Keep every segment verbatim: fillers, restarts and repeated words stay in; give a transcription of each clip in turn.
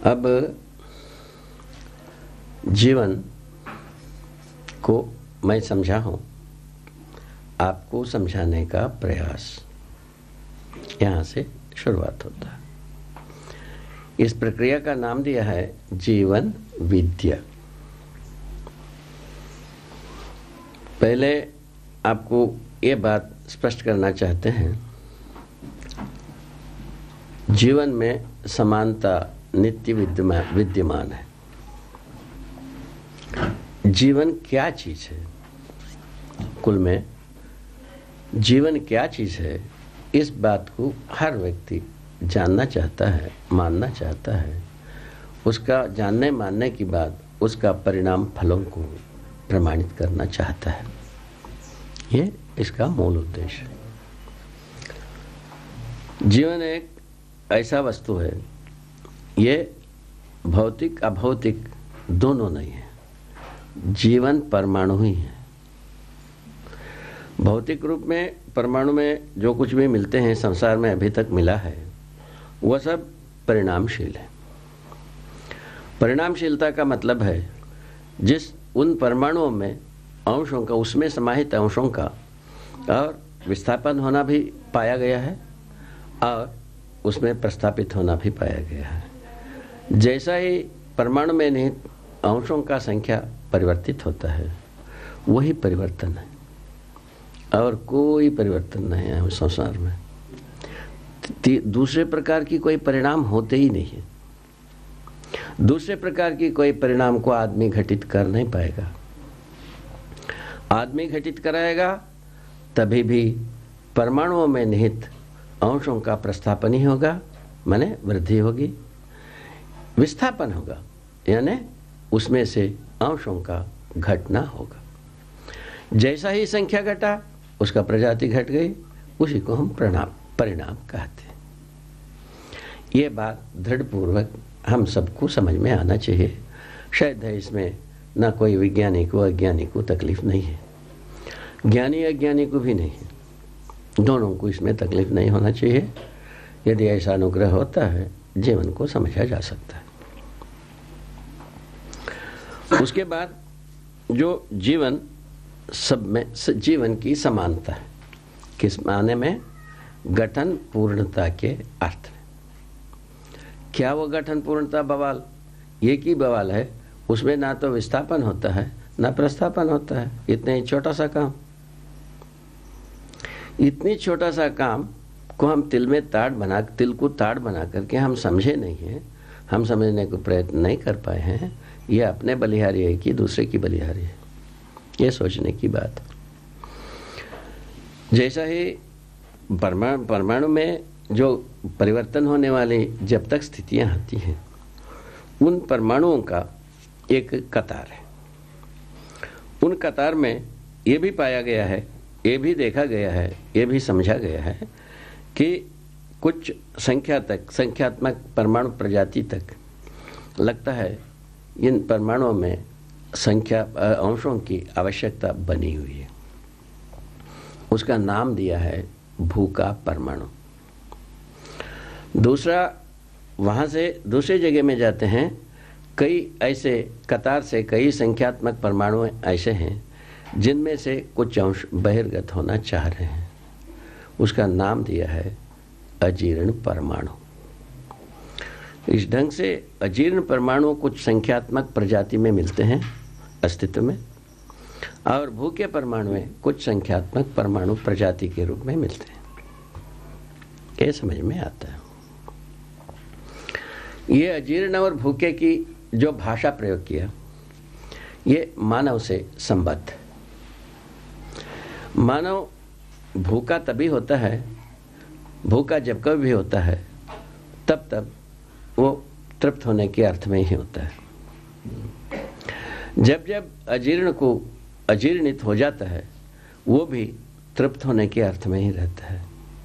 अब जीवन को मैं समझा हूँ, आपको समझाने का प्रयास यहाँ से शुरुआत होता है। इस प्रक्रिया का नाम दिया है जीवन विद्या। पहले आपको ये बात स्पष्ट करना चाहते हैं, जीवन में समानता नित्य विद्यमान विद्यमान है। जीवन क्या चीज है, कुल में जीवन क्या चीज है, इस बात को हर व्यक्ति जानना चाहता है, मानना चाहता है। उसका जानने मानने की बाद उसका परिणाम फलों को प्रमाणित करना चाहता है। ये इसका मूल उद्देश्य है। जीवन एक ऐसा वस्तु है, ये भौतिक अभौतिक दोनों नहीं है। जीवन परमाणु ही है। भौतिक रूप में परमाणु में जो कुछ भी मिलते हैं संसार में अभी तक मिला है, वह सब परिणामशील है। परिणामशीलता का मतलब है जिस उन परमाणुओं में अंशों का, उसमें समाहित अंशों का और विस्थापन होना भी पाया गया है और उसमें प्रस्थापित होना भी पाया गया है। जैसा ही परमाणु में निहित अंशों का संख्या परिवर्तित होता है, वही परिवर्तन है और कोई परिवर्तन नहीं है उस संसार में। दूसरे प्रकार की कोई परिणाम होते ही नहीं है। दूसरे प्रकार की कोई परिणाम को आदमी घटित कर नहीं पाएगा। आदमी घटित कराएगा तभी भी परमाणुओं में निहित अंशों का प्रस्थापन ही होगा, माने वृद्धि होगी। विस्थापन होगा यानी उसमें से अंशों का घटना होगा। जैसा ही संख्या घटा उसका प्रजाति घट गई, उसी को हम परिणाम परिणाम कहते हैं। ये बात दृढ़पूर्वक हम सबको समझ में आना चाहिए। शायद है इसमें ना कोई वैज्ञानिक को अज्ञानी को तकलीफ नहीं है, ज्ञानी अज्ञानी को भी नहीं है, दोनों को इसमें तकलीफ नहीं होना चाहिए। यदि ऐसा अनुग्रह होता है जीवन को समझा जा सकता है। उसके बाद जो जीवन सब में जीवन की समानता है, किस माने में? गठन पूर्णता के अर्थ में। क्या वो गठन पूर्णता बवाल? एक ही बवाल है, उसमें ना तो विस्थापन होता है ना प्रस्थापन होता है। इतने ही छोटा सा काम, इतनी छोटा सा काम को हम तिल में ताड़ बना तिल को ताड़ बना करके हम समझे नहीं हैं, हम समझने को प्रयत्न नहीं कर पाए हैं। ये अपने बलिहारी है कि दूसरे की बलिहारी है, ये सोचने की बात। जैसा ही परमाणु परमाणु में जो परिवर्तन होने वाली जब तक स्थितियां आती हैं, उन परमाणुओं का एक कतार है। उन कतार में ये भी पाया गया है, ये भी देखा गया है, ये भी समझा गया है कि कुछ संख्या तक, संख्यात्मक परमाणु प्रजाति तक लगता है इन परमाणुओं में संख्या अंशों की आवश्यकता बनी हुई है। उसका नाम दिया है भूका परमाणु। दूसरा, वहाँ से दूसरी जगह में जाते हैं, कई ऐसे कतार से कई संख्यात्मक परमाणु ऐसे हैं जिनमें से कुछ अंश बहिर्गत होना चाह रहे हैं। उसका नाम दिया है अजीर्ण परमाणु। इस ढंग से अजीर्ण परमाणु कुछ संख्यात्मक प्रजाति में मिलते हैं अस्तित्व में, और भूखे परमाणु में कुछ संख्यात्मक परमाणु प्रजाति के रूप में मिलते हैं। ये समझ में आता है। ये अजीर्ण और भूखे की जो भाषा प्रयोग किया, ये मानव से संबद्ध। मानव भूखा तभी होता है, भूखा जब कभी भी होता है तब तब वो तृप्त होने के अर्थ में ही होता है। जब जब अजीर्ण को अजीर्णित हो जाता है, वो भी तृप्त होने के अर्थ में ही रहता है।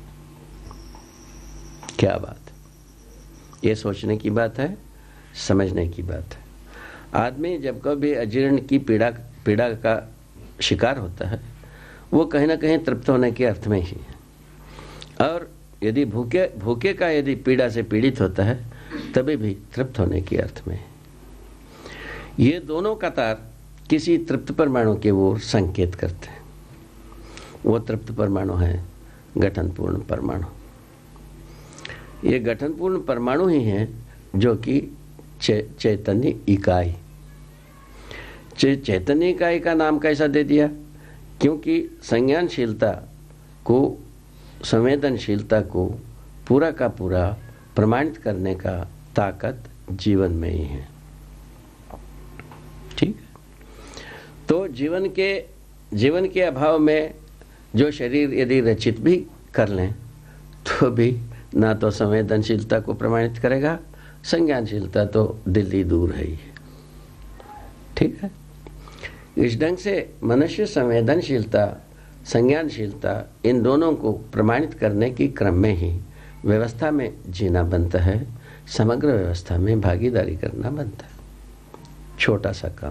क्या बात, ये सोचने की बात है, समझने की बात है। आदमी जब कभी अजीर्ण की पीड़ा पीड़ा का शिकार होता है, वो कहीं ना कहीं तृप्त होने के अर्थ में ही है। और यदि भूखे भूखे का यदि पीड़ा से पीड़ित होता है तभी भी तृप्त होने के अर्थ में। ये दोनों कतार किसी तृप्त परमाणु के ओर संकेत करते हैं। वो तृप्त परमाणु है गठनपूर्ण परमाणु। ये गठनपूर्ण परमाणु ही है जो कि चे, चैतन्य इकाई। चे, चैतन्य इकाई का नाम कैसा दे दिया? क्योंकि संज्ञानशीलता को, संवेदनशीलता को पूरा का पूरा प्रमाणित करने का ताकत जीवन में ही है। ठीक है, तो जीवन के जीवन के अभाव में जो शरीर यदि रचित भी कर लें तो भी ना तो संवेदनशीलता को प्रमाणित करेगा, संज्ञानशीलता तो दिल्ली दूर है ही। ठीक है, इस ढंग से मनुष्य संवेदनशीलता, संज्ञानशीलता इन दोनों को प्रमाणित करने की क्रम में ही व्यवस्था में जीना बनता है, समग्र व्यवस्था में भागीदारी करना बनता है। छोटा सा काम,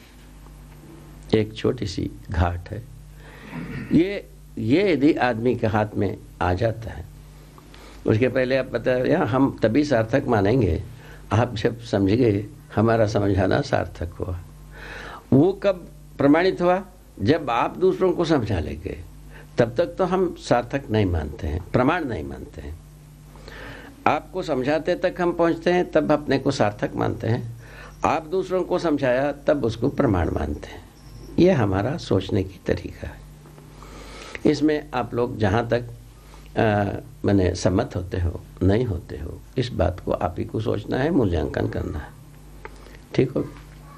एक छोटी सी घाट है, ये ये यदि आदमी के हाथ में आ जाता है, उसके पहले आप बताया हम तभी सार्थक मानेंगे आप जब समझ गए हमारा समझाना सार्थक हुआ। वो कब प्रमाणित हुआ? जब आप दूसरों को समझा लेंगे, तब तक तो हम सार्थक नहीं मानते हैं, प्रमाण नहीं मानते हैं। आपको समझाते तक हम पहुंचते हैं, तब अपने को सार्थक मानते हैं। आप दूसरों को समझाया तब उसको प्रमाण मानते हैं। यह हमारा सोचने की तरीका है। इसमें आप लोग जहाँ तक मैंने सम्मत होते हो नहीं होते हो, इस बात को आप ही को सोचना है, मूल्यांकन करना है। ठीक हो?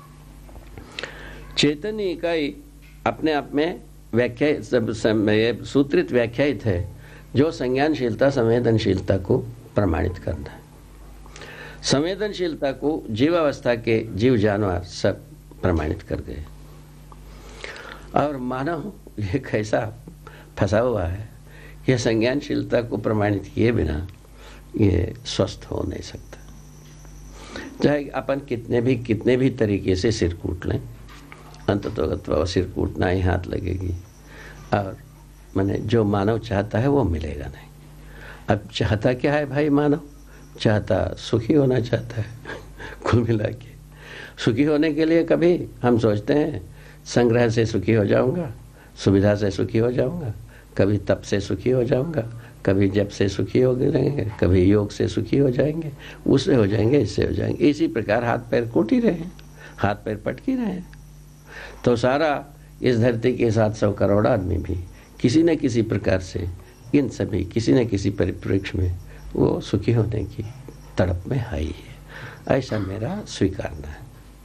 चैतन्य इकाई अपने आप में व्याख्या सूत्रित व्याख्यायित है जो संज्ञानशीलता, संवेदनशीलता को प्रमाणित करना है। संवेदनशीलता को जीवावस्था के जीव जानवर सब प्रमाणित कर गए, और मानव ये कैसा फंसा हुआ है, यह संज्ञानशीलता को प्रमाणित किए बिना ये स्वस्थ हो नहीं सकता। चाहे अपन कितने भी कितने भी तरीके से सिर कूट लें, अंततोगत्वा सिर कूटना ही हाथ लगेगी, और मैंने जो मानव चाहता है वो मिलेगा नहीं। अब चाहता क्या है भाई मानव? चाहता सुखी होना चाहता है। कुल मिला के सुखी होने के लिए कभी हम सोचते हैं संग्रह से सुखी हो जाऊंगा, सुविधा से सुखी हो जाऊंगा, कभी तप से सुखी हो जाऊंगा, कभी जप से सुखी हो जाएंगे, कभी योग से सुखी हो जाएंगे, उससे हो जाएंगे, इससे हो जाएंगे। इसी प्रकार हाथ पैर कूट ही रहे हैं, हाथ पैर पटकी रहे हैं। तो सारा इस धरती के सात सौ करोड़ आदमी भी किसी न किसी प्रकार से, इन सभी किसी न किसी परिप्रेक्ष्य में वो सुखी होने की तड़प में है ही है। ऐसा मेरा स्वीकारना है।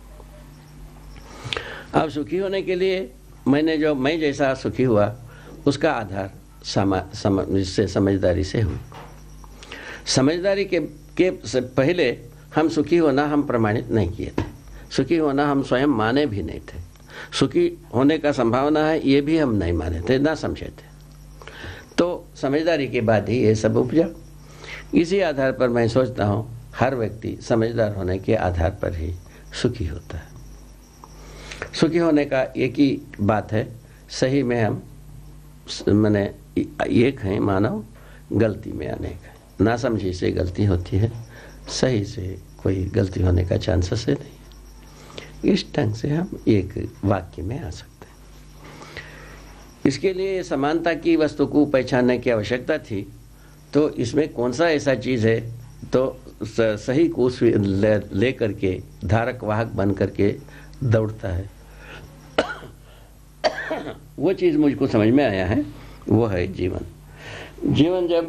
अब सुखी होने के लिए मैंने जो मैं जैसा सुखी हुआ उसका आधार समा सम, से समझदारी से हुई। समझदारी के के से पहले हम सुखी होना हम प्रमाणित नहीं किए थे, सुखी होना हम स्वयं माने भी नहीं थे, सुखी होने का संभावना है ये भी हम नहीं माने थे, ना समझे थे। तो समझदारी के बाद ही ये सब उपजा। इसी आधार पर मैं सोचता हूँ हर व्यक्ति समझदार होने के आधार पर ही सुखी होता है। सुखी होने का एक ही बात है, सही में हम मैंने एक हैं मानव, गलती में अनेक है। ना समझी से गलती होती है, सही से कोई गलती होने का चांसेस है नहीं। इस ढंग से हम एक वाक्य में आ सकते हैं। इसके लिए समानता की वस्तु को पहचानने की आवश्यकता थी। तो इसमें कौन सा ऐसा चीज़ है तो सही को ले, ले करके धारक वाहक बन करके दौड़ता है, वो चीज़ मुझको समझ में आया है, वो है जीवन। जीवन जब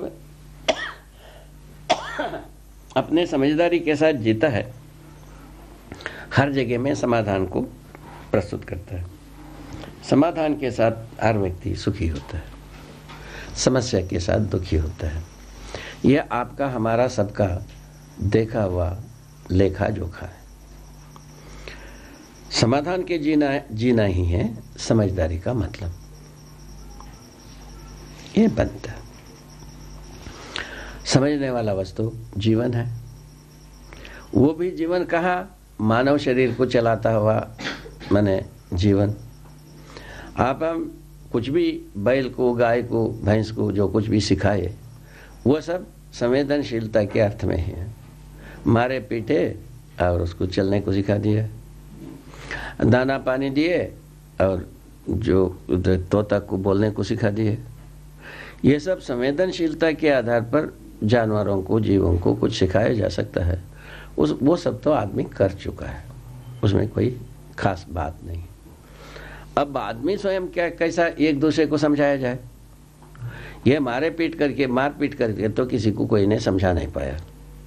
अपने समझदारी के साथ जीता है, हर जगह में समाधान को प्रस्तुत करता है। समाधान के साथ हर व्यक्ति सुखी होता है, समस्या के साथ दुखी होता है। यह आपका हमारा सबका देखा हुआ लेखा जोखा है। समाधान के जीना जीना ही है समझदारी का मतलब, ये बनता है। समझने वाला वस्तु जीवन है। वो भी जीवन कहा, मानव शरीर को चलाता हुआ माने जीवन। आप हम कुछ भी बैल को, गाय को, भैंस को जो कुछ भी सिखाए वो सब संवेदनशीलता के अर्थ में है। मारे पीटे और उसको चलने को सिखा दिया, दाना पानी दिए और जो तोता को बोलने को सिखा दिए। ये सब संवेदनशीलता के आधार पर जानवरों को, जीवों को कुछ सिखाया जा सकता है। उस वो सब तो आदमी कर चुका है, उसमें कोई खास बात नहीं। अब आदमी स्वयं क्या कैसा एक दूसरे को समझाया जाए, ये मारे पीट करके मार पीट करके तो किसी को कोई ने समझा नहीं पाया।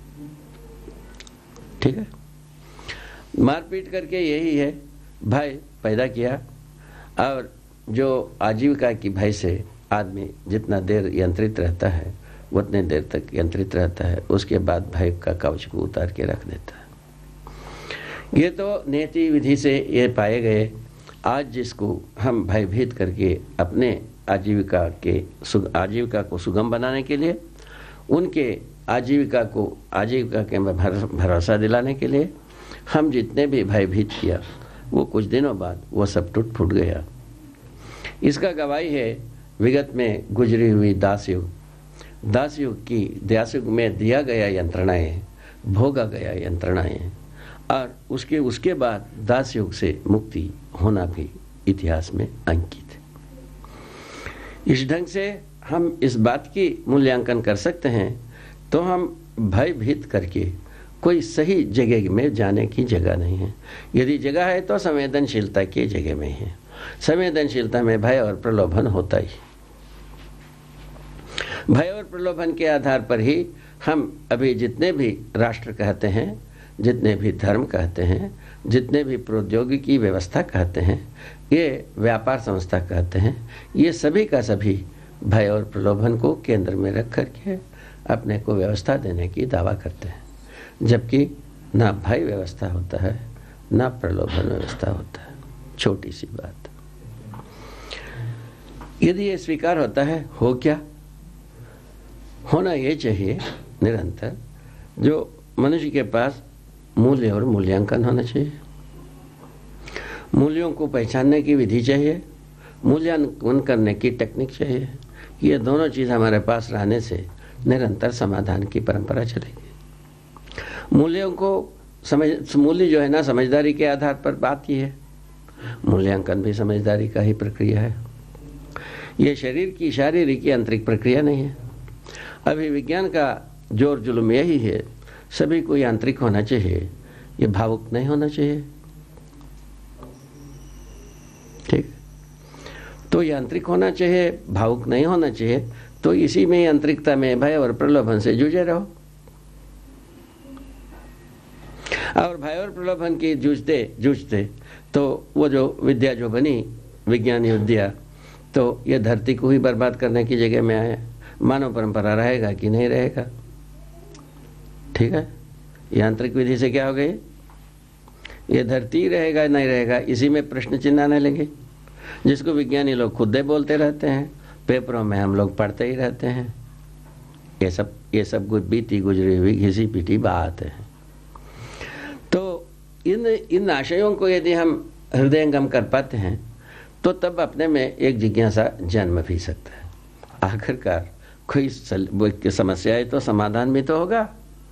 ठीक है, मार पीट करके यही है भाई पैदा किया, और जो आजीविका की भय से आदमी जितना देर यंत्रित रहता है उतने देर तक यंत्रित रहता है, उसके बाद भय का कवच को उतार के रख देता है। ये तो नीति विधि से ये पाए गए। आज जिसको हम भयभीत करके अपने आजीविका के आजीविका को सुगम बनाने के लिए, उनके आजीविका को आजीविका के भरोसा दिलाने के लिए हम जितने भी भयभीत किया, वो कुछ दिनों बाद वो सब टूट फूट गया। इसका गवाही है विगत में गुजरी हुई दास युग। दास युग की दास युग में दिया गया यंत्रणाएं, भोगा गया यंत्रणाएं, और उसके उसके बाद दास युग से मुक्ति होना भी इतिहास में अंकित है। इस ढंग से हम इस बात की मूल्यांकन कर सकते हैं, तो हम भयभीत करके कोई सही जगह में जाने की जगह नहीं है। यदि जगह है तो संवेदनशीलता की जगह में है। संवेदनशीलता में भय और प्रलोभन होता ही, भय और प्रलोभन के आधार पर ही हम अभी जितने भी राष्ट्र कहते हैं, जितने भी धर्म कहते हैं, जितने भी प्रौद्योगिकी व्यवस्था कहते हैं, ये व्यापार संस्था कहते हैं, ये सभी का सभी भय और प्रलोभन को केंद्र में रख करके अपने को व्यवस्था देने की दावा करते हैं, जबकि ना भय व्यवस्था होता है ना प्रलोभन व्यवस्था होता है। छोटी सी बात, यदि ये स्वीकार होता है, हो क्या होना ये चाहिए निरंतर, जो मनुष्य के पास मूल्य और मूल्यांकन होना चाहिए। मूल्यों को पहचानने की विधि चाहिए, मूल्यांकन करने की टेक्निक चाहिए। ये दोनों चीज़ हमारे पास रहने से निरंतर समाधान की परंपरा चलेगी। मूल्यों को समझ मूल्य जो है ना, समझदारी के आधार पर बात की है, मूल्यांकन भी समझदारी का ही प्रक्रिया है। ये शरीर की शारीरिक की आंतरिक प्रक्रिया नहीं है। अभी विज्ञान का जोर जुलूम यही है, सभी को यांत्रिक होना चाहिए, ये भावुक नहीं होना चाहिए। ठीक, तो यांत्रिक होना चाहिए, भावुक नहीं होना चाहिए। तो इसी में यांत्रिकता में भय और प्रलोभन से जूझे रहो, और भय और प्रलोभन की जूझते जूझते तो वो जो विद्या जो बनी विज्ञानी विद्या, तो ये धरती को ही बर्बाद करने की जगह में आया। मानव परंपरा रहेगा कि नहीं रहेगा? ठीक है, यांत्रिक विधि से क्या हो गई? ये धरती रहेगा नहीं रहेगा, इसी में प्रश्न चिन्ह आने लगे, जिसको विज्ञानी लोग खुदे बोलते रहते हैं, पेपरों में हम लोग पढ़ते ही रहते हैं। ये सब ये सब कुछ बीती गुजरी हुई घिसी पीटी बात है। तो इन इन आशयों को यदि हम हृदयंगम कर पाते हैं, तो तब अपने में एक जिज्ञासा जन्म भी सकता है। आखिरकार कोई समस्या है तो समाधान भी तो होगा।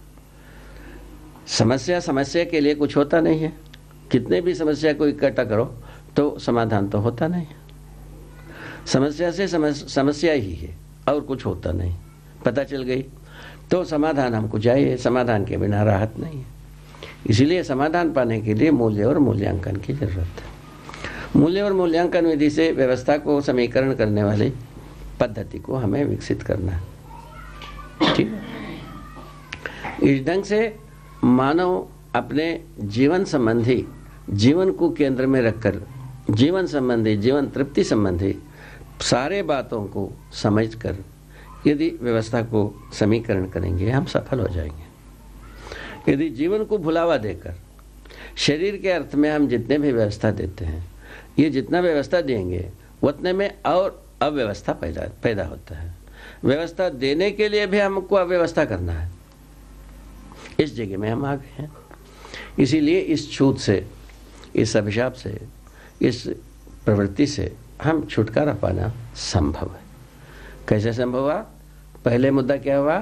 समस्या समस्या के लिए कुछ होता नहीं है। कितने भी समस्या को इकट्ठा करो तो समाधान तो होता नहीं है। समस्या से समस्या ही है और कुछ होता नहीं। पता चल गई तो समाधान हमको चाहिए, समाधान के बिना राहत नहीं है। इसलिए समाधान पाने के लिए मूल्य और मूल्यांकन की जरूरत है। मूल्य और मूल्यांकन विधि से व्यवस्था को समीकरण करने वाली पद्धति को हमें विकसित करना है। ठीक है, इस ढंग से मानव अपने जीवन संबंधी, जीवन को केंद्र में रखकर जीवन संबंधी, जीवन तृप्ति संबंधी सारे बातों को समझकर यदि व्यवस्था को समीकरण करेंगे, हम सफल हो जाएंगे। यदि जीवन को भुलावा देकर शरीर के अर्थ में हम जितने भी व्यवस्था देते हैं, ये जितना व्यवस्था देंगे उतने में और अव्यवस्था पैदा पैदा होता है। व्यवस्था देने के लिए भी हमको अव्यवस्था करना है। इस जगह में हम आ गए हैं। इसीलिए इस छूत से, इस अभिशाप से, इस प्रवृत्ति से हम छुटकारा पाना संभव है। कैसे संभव हुआ? पहले मुद्दा क्या हुआ?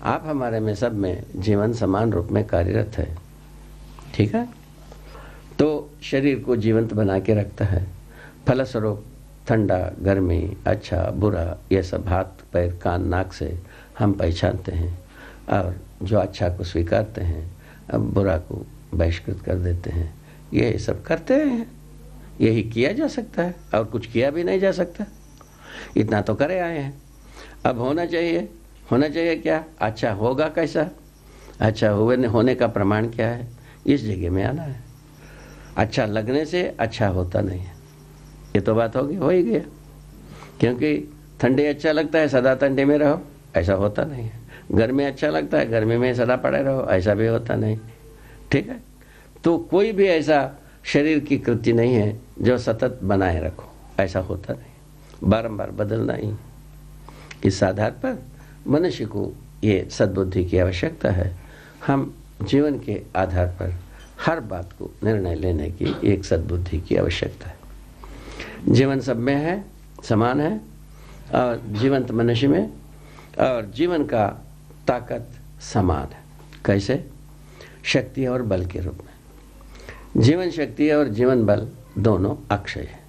आप हमारे में सब में जीवन समान रूप में कार्यरत है। ठीक है, तो शरीर को जीवंत बना के रखता है। फलस्वरूप ठंडा, गर्मी, अच्छा, बुरा, ये सब हाथ, पैर, कान, नाक से हम पहचानते हैं और जो अच्छा को स्वीकारते हैं, अब बुरा को बहिष्कृत कर देते हैं। ये सब करते हैं, यही किया जा सकता है और कुछ किया भी नहीं जा सकता। इतना तो करे आए हैं। अब होना चाहिए, होना चाहिए क्या? अच्छा होगा कैसा? अच्छा हुए होने का प्रमाण क्या है? इस जगह में आना है। अच्छा लगने से अच्छा होता नहीं है, ये तो बात होगी, हो ही गया। क्योंकि ठंडी अच्छा लगता है, सदा ठंडी में रहो, ऐसा होता नहीं है। गर्मी अच्छा लगता है, गर्मी में सदा पड़े रहो, ऐसा भी होता नहीं। ठीक है, तो कोई भी ऐसा शरीर की कृति नहीं है जो सतत बनाए रखो, ऐसा होता नहीं, बारंबार बदलना ही। इस आधार पर मनुष्य को ये सद्बुद्धि की आवश्यकता है। हम जीवन के आधार पर हर बात को निर्णय लेने की एक सद्बुद्धि की आवश्यकता है। जीवन सब में है, समान है, और जीवंत मनुष्य में और जीवन का ताकत समान है। कैसे? शक्ति और बल के रूप में। जीवन शक्ति और जीवन बल दोनों अक्षय है,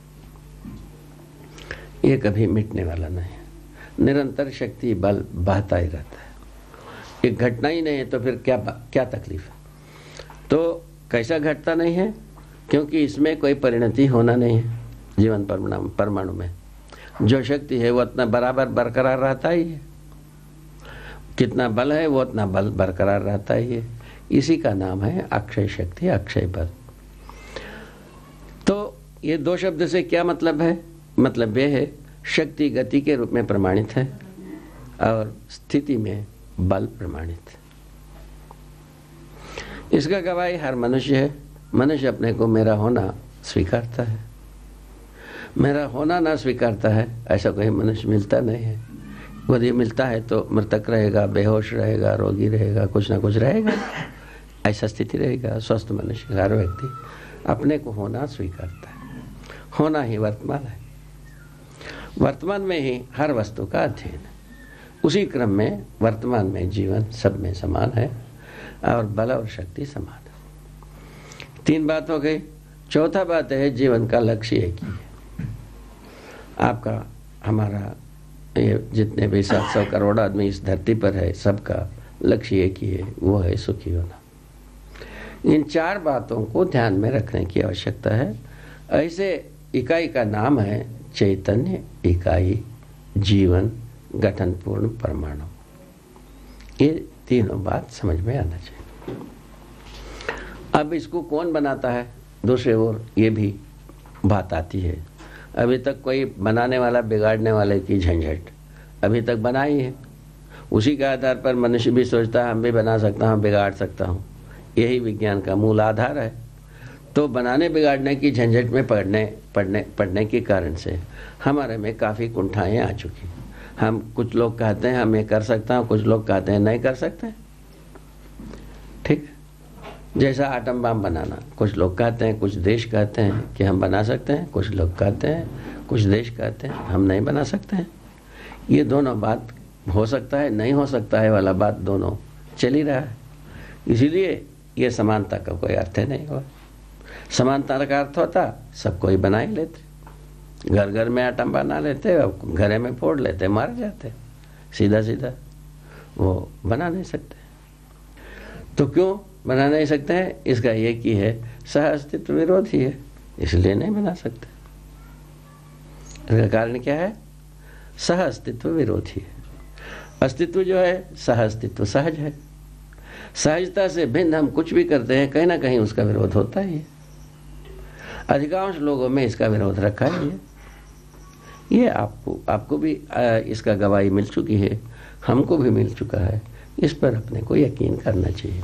ये कभी मिटने वाला नहीं है। निरंतर शक्ति बल बहता ही रहता है। ये घटना ही नहीं है तो फिर क्या क्या तकलीफ है? तो कैसा घटता नहीं है? क्योंकि इसमें कोई परिणति होना नहीं है। जीवन परमाणु परमाणु में जो शक्ति है वो उतना बराबर बरकरार रहता ही है, कितना बल है वो उतना बल बरकरार रहता ही है। इसी का नाम है अक्षय शक्ति, अक्षय बल। तो ये दो शब्द से क्या मतलब है? मतलब ये है शक्ति गति के रूप में प्रमाणित है और स्थिति में बल प्रमाणित है। इसका गवाही हर मनुष्य है। मनुष्य अपने को मेरा होना स्वीकारता है। मेरा होना ना स्वीकारता है ऐसा कोई मनुष्य मिलता नहीं है। यदि मिलता है तो मृतक रहेगा, बेहोश रहेगा, रोगी रहेगा, कुछ ना कुछ रहेगा, ऐसा स्थिति रहेगा। स्वस्थ मनुष्य, हर व्यक्ति अपने को होना स्वीकारता है। होना ही वर्तमान है। वर्तमान में ही हर वस्तु का अध्ययन है। उसी क्रम में वर्तमान में जीवन सब में समान है और बल और शक्ति समान है। तीन बात हो गई। चौथा बात है जीवन का लक्ष्य एक ही है। आपका, हमारा, ये जितने भी सात सौ करोड़ आदमी इस धरती पर है, सबका लक्ष्य एक ही है, वो है सुखी होना। इन चार बातों को ध्यान में रखने की आवश्यकता है। ऐसे इकाई का नाम है चैतन्य इकाई जीवन गठन पूर्ण परमाणु। ये तीनों बात समझ में आना चाहिए। अब इसको कौन बनाता है? दूसरे ओर ये भी बात आती है, अभी तक कोई बनाने वाला, बिगाड़ने वाले की झंझट अभी तक बनाई है। उसी के आधार पर मनुष्य भी सोचता है हम भी बना सकता हूँ, बिगाड़ सकता हूँ। यही विज्ञान का मूल आधार है। तो बनाने बिगाड़ने की झंझट में पढ़ने पढ़ने पढ़ने के कारण से हमारे में काफ़ी कुंठाएँ आ चुकी। हम, कुछ लोग कहते हैं हम ये कर सकता हूँ, कुछ लोग कहते हैं नहीं कर सकते। ठीक, जैसा आटम बम बनाना, कुछ लोग कहते हैं, कुछ देश कहते हैं कि हम बना सकते हैं, कुछ लोग कहते हैं, कुछ देश कहते हैं हम नहीं बना सकते हैं। ये दोनों बात हो सकता है, नहीं हो सकता है वाला बात दोनों चल ही रहा है। इसीलिए ये समानता का कोई अर्थ नहीं हुआ। समानता का अर्थ होता सब कोई बना ही लेते, घर घर में आटम बना लेते, घरे में फोड़ लेते, मार जाते, सीधा सीधा। वो बना नहीं सकते। तो क्यों बना नहीं सकते हैं? इसका एक ही है, सह अस्तित्व विरोधी है, इसलिए नहीं बना सकते। इसका कारण क्या है? सह अस्तित्व विरोधी है। अस्तित्व जो है, सह अस्तित्व सहज है। सहजता से भिन्न हम कुछ भी करते हैं, कहीं ना कहीं उसका विरोध होता ही है। अधिकांश लोगों में इसका विरोध रखा ही है। ये आपको आपको भी इसका गवाही मिल चुकी है, हमको भी मिल चुका है। इस पर अपने को यकीन करना चाहिए।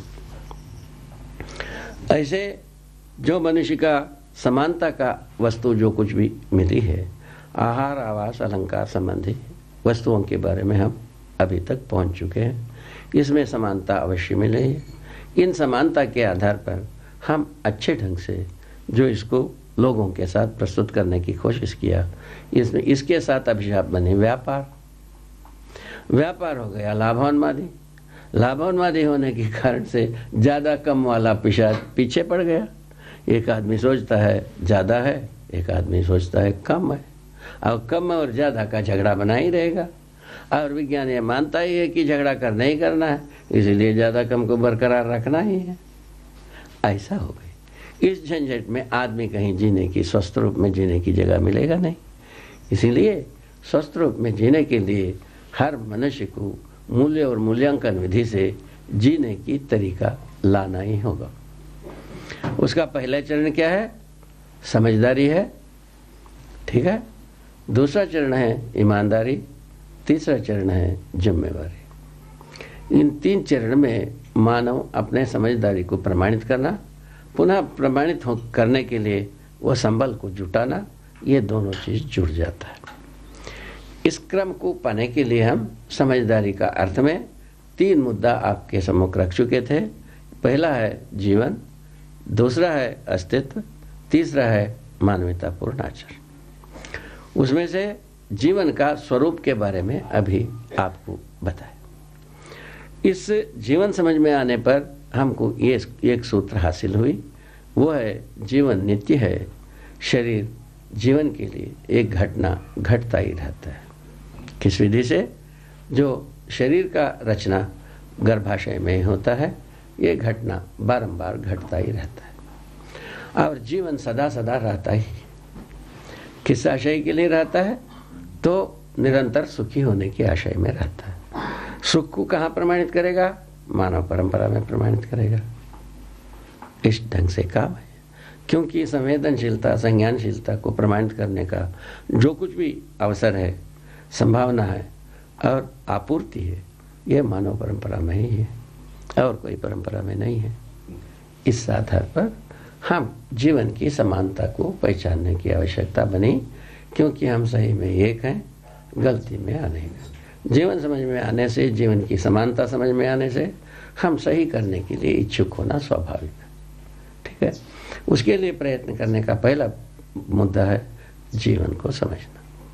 ऐसे जो मनुष्य का समानता का वस्तु जो कुछ भी मिली है, आहार, आवास, अलंकार संबंधी वस्तुओं के बारे में हम अभी तक पहुंच चुके हैं। इसमें समानता अवश्य मिले है। इन समानता के आधार पर हम अच्छे ढंग से जो इसको लोगों के साथ प्रस्तुत करने की कोशिश किया, इसमें इसके साथ अभिशाप बने व्यापार। व्यापार हो गया लाभोन्मादी। लाभोन्मादी होने के कारण से ज़्यादा कम वाला पिछा पीछे पड़ गया। एक आदमी सोचता है ज़्यादा है, एक आदमी सोचता है कम है, और कम और ज़्यादा का झगड़ा बना ही रहेगा। और विज्ञान ये मानता ही है कि झगड़ा करना ही करना है, इसलिए ज़्यादा कम को बरकरार रखना ही है। ऐसा हो गई। इस झंझट में आदमी कहीं जीने की, स्वस्थ रूप में जीने की जगह मिलेगा नहीं। इसीलिए स्वस्थ रूप में जीने के लिए हर मनुष्य को मूल्य और मूल्यांकन विधि से जीने की तरीका लाना ही होगा। उसका पहला चरण क्या है? समझदारी है, ठीक है। दूसरा चरण है ईमानदारी, तीसरा चरण है जिम्मेवारी। इन तीन चरण में मानव अपने समझदारी को प्रमाणित करना, पुनः प्रमाणित हो करने के लिए वह संबल को जुटाना, ये दोनों चीज जुड़ जाता है। इस क्रम को पाने के लिए हम समझदारी का अर्थ में तीन मुद्दा आपके सम्मुख रख चुके थे। पहला है जीवन, दूसरा है अस्तित्व, तीसरा है मानवतापूर्ण आचरण। उसमें से जीवन का स्वरूप के बारे में अभी आपको बताया। इस जीवन समझ में आने पर हमको ये एक सूत्र हासिल हुई, वो है जीवन नित्य है, शरीर जीवन के लिए एक घटना घटता ही रहता है। किस विधि से? जो शरीर का रचना गर्भाशय में होता है, ये घटना बारंबार घटता ही रहता है। और जीवन सदा सदा रहता ही किस आशय के लिए रहता है? तो निरंतर सुखी होने के आशय में रहता है। सुख को कहाँ प्रमाणित करेगा? मानव परंपरा में प्रमाणित करेगा। इस ढंग से काम है, क्योंकि संवेदनशीलता, संज्ञानशीलता को प्रमाणित करने का जो कुछ भी अवसर है, संभावना है और आपूर्ति है, यह मानव परंपरा में ही है और कोई परंपरा में नहीं है। इस आधार पर हम जीवन की समानता को पहचानने की आवश्यकता बनी, क्योंकि हम सही में एक हैं, गलती में आने का। जीवन समझ में आने से, जीवन की समानता समझ में आने से हम सही करने के लिए इच्छुक होना स्वाभाविक है, ठीक है। उसके लिए प्रयत्न करने का पहला मुद्दा है जीवन को समझना।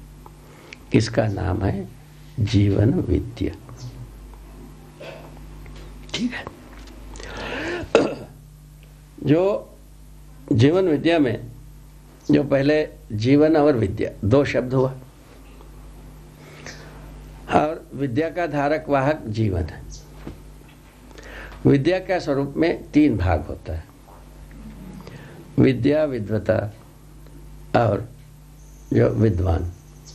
इसका नाम है जीवन विद्या, ठीक है। जो जीवन विद्या में जो पहले जीवन और विद्या दो शब्द हुआ, और विद्या का धारक वाहक जीवन है। विद्या का स्वरूप में तीन भाग होता है, विद्या, विद्वता और जो विद्वान,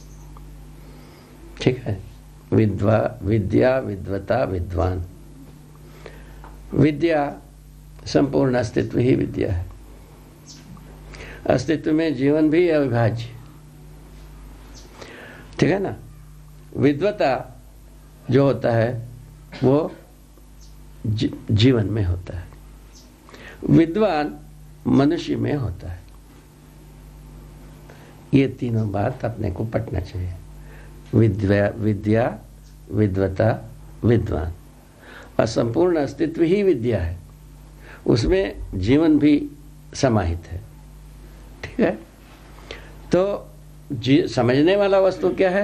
ठीक है। विद्वा विद्या, विद्वता, विद्वान। विद्या संपूर्ण अस्तित्व ही विद्या है। अस्तित्व में जीवन भी अविभाज्य, ठीक है ना। विद्वता जो होता है वो जी, जीवन में होता है। विद्वान मनुष्य में होता है। ये तीनों बात अपने को पटना चाहिए। विद्या विद्या विद्वता, विद्वान। असंपूर्ण अस्तित्व ही विद्या है, उसमें जीवन भी समाहित है, ठीक है। तो जी समझने वाला वस्तु क्या है?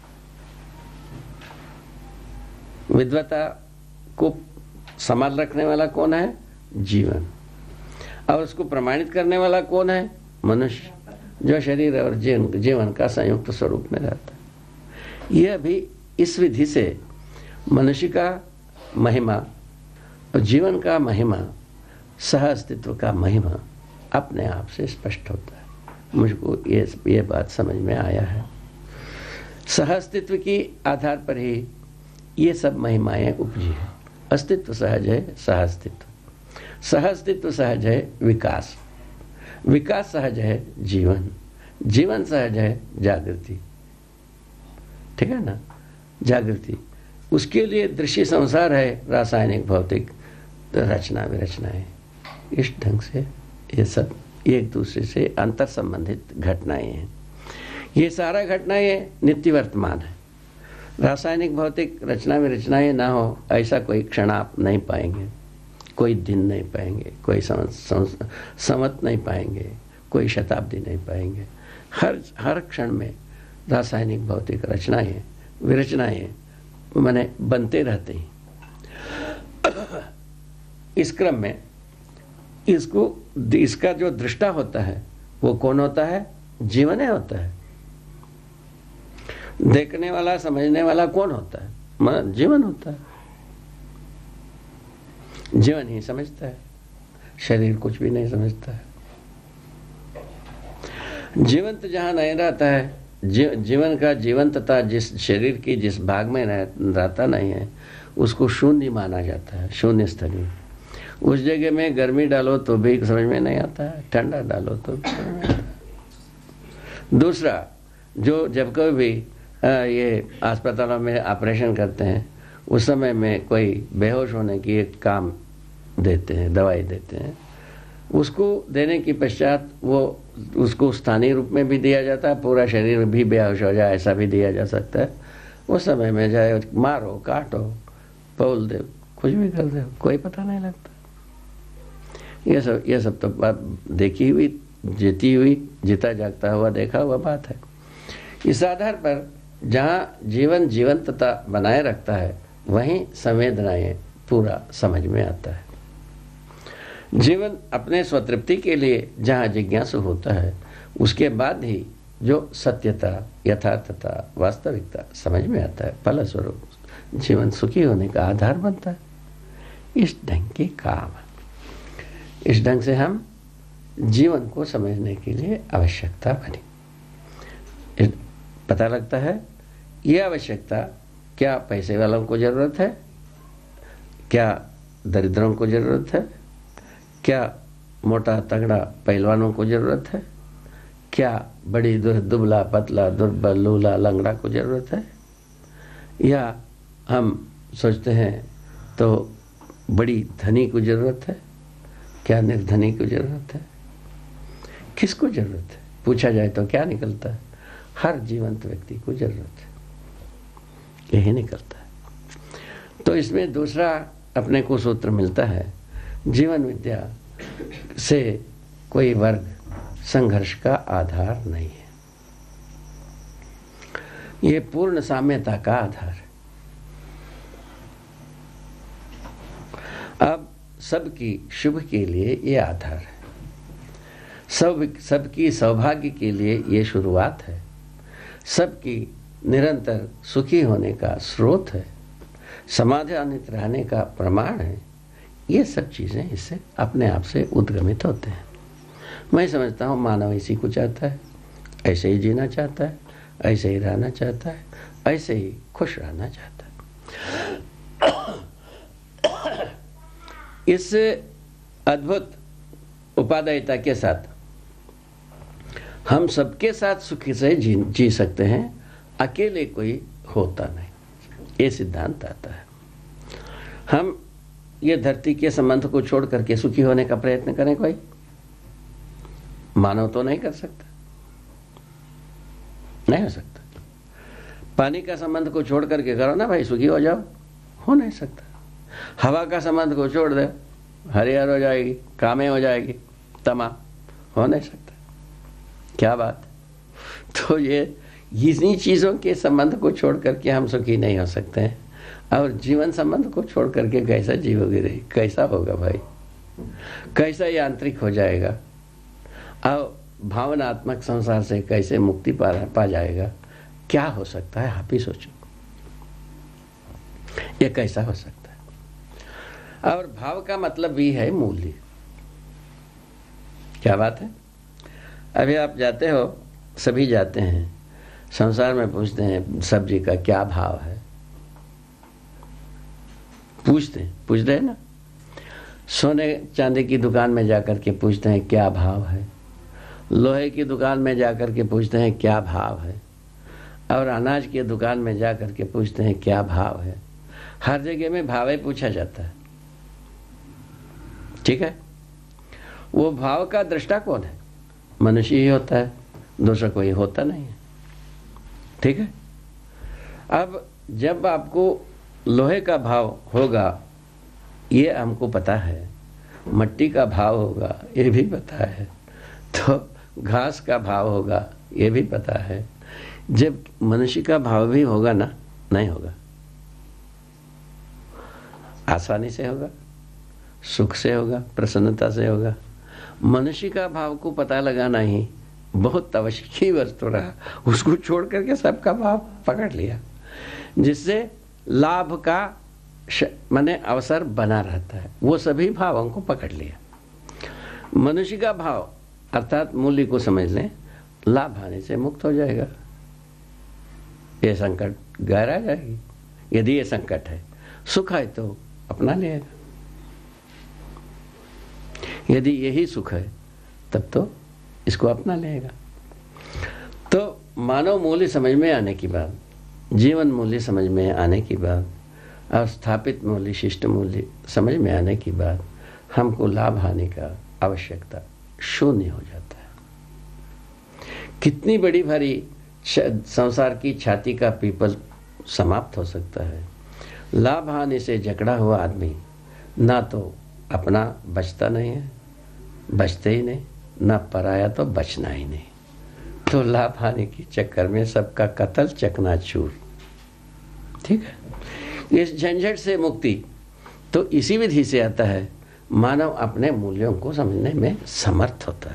विद्वता को संभाल रखने वाला कौन है? जीवन। और उसको प्रमाणित करने वाला कौन है? मनुष्य, जो शरीर और जीवन जीवन का संयुक्त स्वरूप में रहता है। यह भी इस विधि से मनुष्य का महिमा और जीवन का महिमा, सह अस्तित्व का महिमा अपने आप से स्पष्ट होता है। मुझको ये ये बात समझ में आया है। सह अस्तित्व की आधार पर ही ये सब महिमाएं उपजी है। अस्तित्व सहज है, सह अस्तित्व सह अस्तित्व सहज है, विकास विकास सहज है, जीवन जीवन सहज है, जागृति, ठीक है ना। जागृति, उसके लिए दृश्य संसार है, रासायनिक भौतिक रचना विरचनाएं। इस ढंग से ये सब एक दूसरे से अंतर संबंधित घटनाएं हैं। ये सारा घटनाएं नित्य वर्तमान है। रासायनिक भौतिक रचना विरचनाएं ना हो ऐसा कोई क्षण आप नहीं पाएंगे, कोई दिन नहीं पाएंगे, कोई समत नहीं पाएंगे, कोई शताब्दी नहीं पाएंगे। हर हर क्षण में रासायनिक भौतिक रचनाएं विरचनाएं माने बनते रहते हैं। इस क्रम में इसको इसका जो दृष्टा होता है वो कौन होता है? जीवन ही होता है। देखने वाला समझने वाला कौन होता है? मन, जीवन होता है। जीवन ही समझता है, शरीर कुछ भी नहीं समझता है। जीवंत जहां नहीं रहता है, जी, जीवन का जीवंतता जिस शरीर की जिस भाग में रह, रहता नहीं है उसको शून्य माना जाता है, शून्य स्थली। उस जगह में गर्मी डालो तो भी समझ में नहीं आता है, ठंडा डालो तो भी समझ में आता है। दूसरा, जो जब कभी भी ये अस्पतालों में ऑपरेशन करते हैं उस समय में कोई बेहोश होने की एक काम देते हैं, दवाई देते हैं, उसको देने के पश्चात वो उसको स्थानीय रूप में भी दिया जाता है, पूरा शरीर भी बेहोश हो जाए ऐसा भी दिया जा सकता है। उस समय में चाहे मारो, काटो, पौल दे, कुछ भी कर दे, कोई पता नहीं लगता। ये सब ये सब तो बात देखी हुई, जीती हुई, जीता जागता हुआ, देखा हुआ बात है। इस आधार पर जहाँ जीवन जीवंतता बनाए रखता है वहीं संवेदनाएं पूरा समझ में आता है। जीवन अपने स्वतृप्ति के लिए जहाँ जिज्ञासु होता है उसके बाद ही जो सत्यता, यथार्थता, वास्तविकता समझ में आता है, फलस्वरूप जीवन सुखी होने का आधार बनता है। इस ढंग के काम है। इस ढंग से हम जीवन को समझने के लिए आवश्यकता बनी। पता लगता है यह आवश्यकता क्या पैसे वालों को जरूरत है, क्या दरिद्रों को जरूरत है, क्या मोटा तगड़ा पहलवानों को जरूरत है, क्या बड़ी दुबला पतला दुर्बल लूला लंगड़ा को जरूरत है, या हम सोचते हैं तो बड़ी धनी को जरूरत है, क्या निर्धनी को जरूरत है, किसको जरूरत है? पूछा जाए तो क्या निकलता है? हर जीवंत व्यक्ति को जरूरत है, यही निकलता है। तो इसमें दूसरा अपने को सूत्र मिलता है, जीवन विद्या से कोई वर्ग संघर्ष का आधार नहीं है, ये पूर्ण साम्यता का आधार है। अब सबकी शुभ के लिए ये आधार है, सब सबकी सौभाग्य के लिए ये शुरुआत है, सबकी निरंतर सुखी होने का स्रोत है, समाधानित रहने का प्रमाण है। ये सब चीज़ें इससे अपने आप से उद्गमित होते हैं। मैं समझता हूँ मानव इसी को चाहता है, ऐसे ही जीना चाहता है, ऐसे ही रहना चाहता है, ऐसे ही खुश रहना चाहता है। इस अद्भुत उपादेयता के साथ हम सबके साथ सुखी से जी, जी सकते हैं, अकेले कोई होता नहीं, ये सिद्धांत आता है। हम ये धरती के संबंध को छोड़ करके सुखी होने का प्रयत्न करें, कोई मानव तो नहीं कर सकता, नहीं हो सकता। पानी का संबंध को छोड़ करके करो ना भाई, सुखी हो जाओ, हो नहीं सकता। हवा का संबंध को छोड़ दो, हरियर हो जाएगी, कामे हो जाएगी, तमाम, हो नहीं सकता। क्या बात। तो ये इन्हीं चीज़ों के संबंध को छोड़ करके हम सुखी नहीं हो सकते हैं, और जीवन संबंध को छोड़ करके कैसा जीवोगे रे? कैसा होगा भाई? कैसा यांत्रिक हो जाएगा? और भावनात्मक संसार से कैसे मुक्ति पा पा जाएगा? क्या हो सकता है? आप ही सोचो, ये कैसा हो सकता है? और भाव का मतलब भी है मूल्य। क्या बात है? अभी आप जाते हो, सभी जाते हैं, संसार में पूछते हैं सब्जी का क्या भाव है, पूछते हैं, पूछते हैं ना। सोने चांदी की दुकान में जाकर के पूछते हैं क्या भाव है, लोहे की दुकान में जाकर के पूछते हैं क्या भाव है, और अनाज की दुकान में जाकर के पूछते हैं क्या भाव है। हर जगह में भाव ही पूछा जाता है, ठीक है। वो भाव का दृष्टा कौन है? मनुष्य ही होता है, दूसरा कोई होता नहीं है, ठीक है। अब जब आपको लोहे का भाव होगा ये हमको पता है, मट्टी का भाव होगा ये भी पता है, तो घास का भाव होगा ये भी पता है। जब मनुष्य का भाव भी होगा ना, नहीं होगा। आसानी से होगा, सुख से होगा, प्रसन्नता से होगा। मनुष्य का भाव को पता लगाना ही बहुत आवश्यक वस्तु रहा, उसको छोड़ करके सबका भाव पकड़ लिया, जिससे लाभ का माने अवसर बना रहता है। वो सभी भावों को पकड़ लिया। मनुष्य का भाव अर्थात मूल्य को समझ लें, लाभ हानि से मुक्त हो जाएगा। ये संकट गहरा जाएगी यदि ये संकट है। सुख है तो अपना लेगा, यदि यही सुख है तब तो इसको अपना लेगा। तो मानव मूल्य समझ में आने की बात, जीवन मूल्य समझ में आने की बात और स्थापित मूल्य, शिष्ट मूल्य समझ में आने की बात, हमको लाभ हानि का आवश्यकता शून्य हो जाता है। कितनी बड़ी भारी संसार की छाती का पीपल समाप्त हो सकता है। लाभ हानि से जकड़ा हुआ आदमी ना तो अपना बचता नहीं है, बचते ही नहीं, ना पराया तो बचना ही नहीं। तो लाभ हानि के चक्कर में सबका कत्ल चकनाचूर। ठीक है, इस झंझट से मुक्ति तो इसी विधि से आता है। मानव अपने मूल्यों को समझने में समर्थ होता है।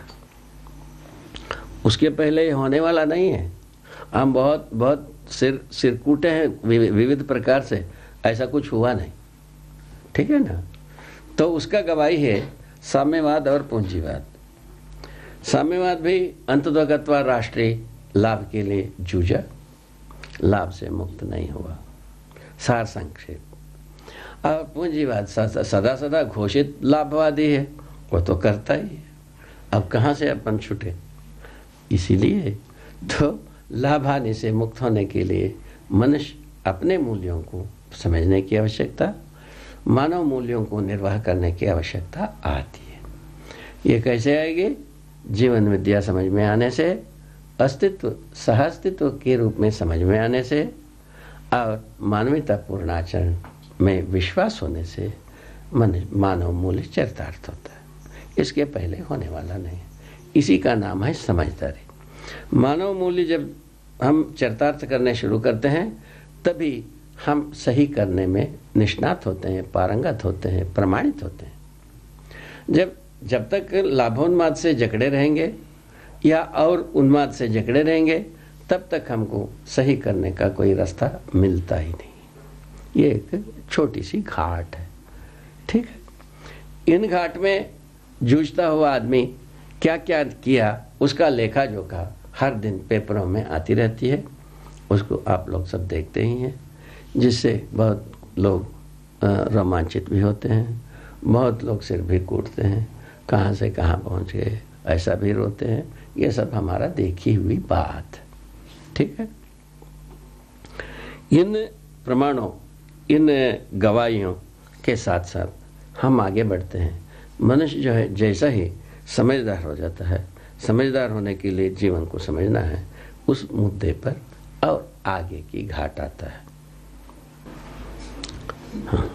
उसके पहले ये होने वाला नहीं है। हम बहुत बहुत सिर सिर कूटे हैं विविध प्रकार से, ऐसा कुछ हुआ नहीं। ठीक है ना। तो उसका गवाही है साम्यवाद और पूंजीवाद। साम्यवाद भी अंततोगत्वा राष्ट्रीय लाभ के लिए जूझा, लाभ से मुक्त नहीं हुआ, सार संक्षेप। और पूंजीवाद सदा सदा घोषित लाभवादी है, वो तो करता ही है। अब कहाँ से अपन छूटे। इसीलिए तो लाभ हानि से मुक्त होने के लिए मनुष्य अपने मूल्यों को समझने की आवश्यकता, मानव मूल्यों को निर्वाह करने की आवश्यकता आती है। ये कैसे आएगी? जीवन विद्या समझ में आने से, अस्तित्व सहअस्तित्व के रूप में समझ में आने से और मानवीयतापूर्ण आचरण में विश्वास होने से मन मानव मूल्य चरितार्थ होता है। इसके पहले होने वाला नहीं। इसी का नाम है समझदारी। मानव मूल्य जब हम चरितार्थ करने शुरू करते हैं तभी हम सही करने में निष्णात होते हैं, पारंगत होते हैं, प्रमाणित होते हैं। जब जब तक लाभोन्माद से जकड़े रहेंगे या और उन्माद से जकड़े रहेंगे तब तक हमको सही करने का कोई रास्ता मिलता ही नहीं। ये एक छोटी सी घाट है। ठीक है, इन घाट में जूझता हुआ आदमी क्या क्या किया उसका लेखा जोखा हर दिन पेपरों में आती रहती है। उसको आप लोग सब देखते ही हैं, जिससे बहुत लोग रोमांचित भी होते हैं, बहुत लोग सिर भी कूटते हैं, कहाँ से कहाँ पहुँच गए, ऐसा भी रोते हैं। ये सब हमारा देखी हुई बात है। ठीक है, इन प्रमाणों, इन गवाहियों के साथ साथ हम आगे बढ़ते हैं। मनुष्य जो है जैसा ही समझदार हो जाता है, समझदार होने के लिए जीवन को समझना है, उस मुद्दे पर और आगे की घाट आता है। हाँ।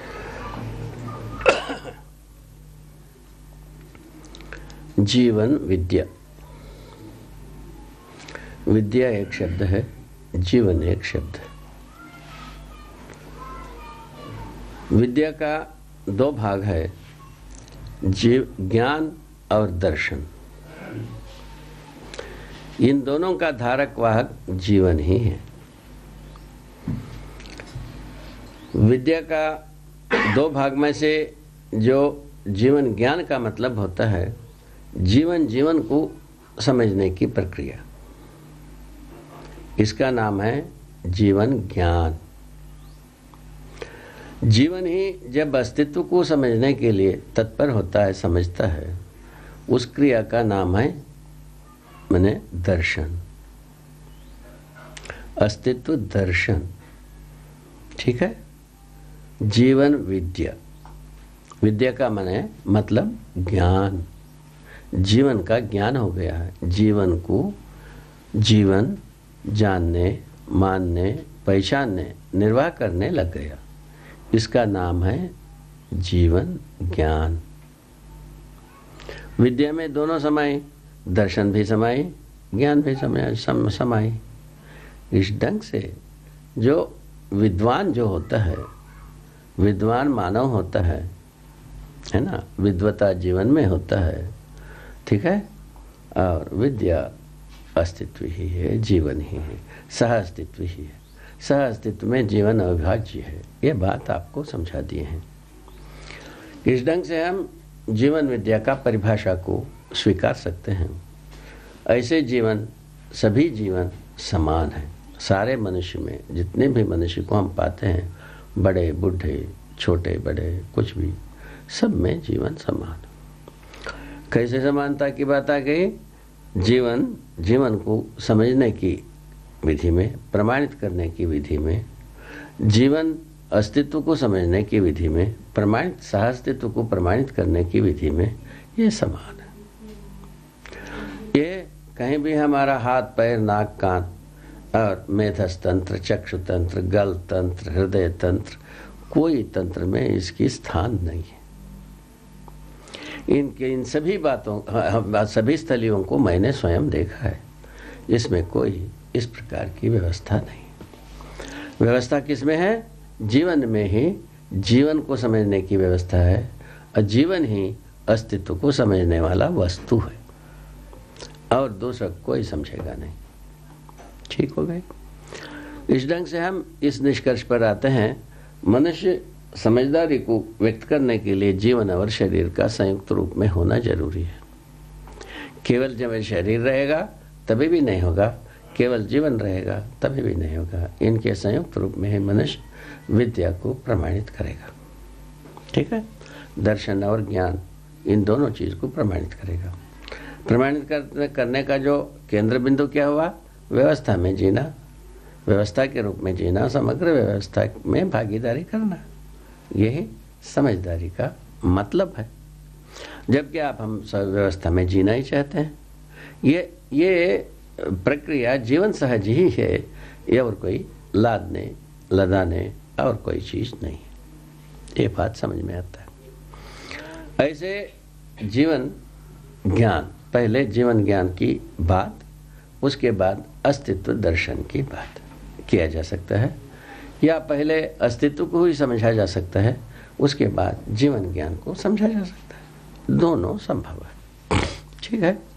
जीवन विद्या, विद्या एक शब्द है, जीवन एक शब्द है। विद्या का दो भाग है, जीव ज्ञान और दर्शन। इन दोनों का धारक वाहक जीवन ही है। विद्या का दो भाग में से जो जीवन ज्ञान का मतलब होता है, जीवन जीवन को समझने की प्रक्रिया, इसका नाम है जीवन ज्ञान। जीवन ही जब अस्तित्व को समझने के लिए तत्पर होता है, समझता है, उस क्रिया का नाम है माने दर्शन, अस्तित्व दर्शन। ठीक है, जीवन विद्या, विद्या का माने मतलब ज्ञान, जीवन का ज्ञान हो गया है। जीवन को जीवन जानने, मानने, पहचानने, निर्वाह करने लग गया, इसका नाम है जीवन ज्ञान। विद्या में दोनों समाये, दर्शन भी समाये, ज्ञान भी समाये सम, समाये। इस ढंग से जो विद्वान जो होता है विद्वान मानव होता है है ना, विद्वता जीवन में होता है, ठीक है। और विद्या अस्तित्व ही है, जीवन ही है, सह अस्तित्व ही है। सह अस्तित्व में जीवन अविभाज्य है, ये बात आपको समझा दिए हैं। इस ढंग से हम जीवन विद्या का परिभाषा को स्वीकार सकते हैं। ऐसे जीवन, सभी जीवन समान है। सारे मनुष्य में, जितने भी मनुष्य को हम पाते हैं, बड़े बूढ़े छोटे बड़े कुछ भी, सब में जीवन समान। कैसे समानता की बात आ गई? जीवन जीवन को समझने की विधि में, प्रमाणित करने की विधि में, जीवन अस्तित्व को समझने की विधि में, प्रमाणित सह अस्तित्व को प्रमाणित करने की विधि में ये समान है। ये कहीं भी हमारा हाथ पैर नाक कान और मेधस तंत्र, चक्षु तंत्र, गल तंत्र, हृदय तंत्र, कोई तंत्र में इसकी स्थान नहीं है। इनके इन सभी बातों, सभी स्थलियों को मैंने स्वयं देखा है। इसमें कोई इस प्रकार की व्यवस्था नहीं। व्यवस्था किसमें है? जीवन में ही जीवन को समझने की व्यवस्था है, और जीवन ही अस्तित्व को समझने वाला वस्तु है, और दूसरा कोई समझेगा नहीं। ठीक हो गए? इस ढंग से हम इस निष्कर्ष पर आते हैं, मनुष्य समझदारी को व्यक्त करने के लिए जीवन और शरीर का संयुक्त रूप में होना जरूरी है। केवल जब शरीर रहेगा तभी भी नहीं होगा, केवल जीवन रहेगा तभी भी नहीं होगा। इनके संयुक्त रूप में ही मनुष्य विद्या को प्रमाणित करेगा। ठीक है? दर्शन और ज्ञान, इन दोनों चीज को प्रमाणित करेगा। प्रमाणित करने का जो केंद्र बिंदु क्या हुआ? व्यवस्था में जीना, व्यवस्था के रूप में जीना, समग्र व्यवस्था में भागीदारी करना, यही समझदारी का मतलब है। जबकि आप हम सब व्यवस्था में जीना ही चाहते हैं। ये ये प्रक्रिया जीवन सहज ही है, ये और कोई लादने लदाने और कोई चीज नहीं है। ये बात समझ में आता है। ऐसे जीवन ज्ञान, पहले जीवन ज्ञान की बात, उसके बाद अस्तित्व दर्शन की बात किया जा सकता है, या पहले अस्तित्व को ही समझा जा सकता है, उसके बाद जीवन ज्ञान को समझा जा सकता है। दोनों संभव है। ठीक है।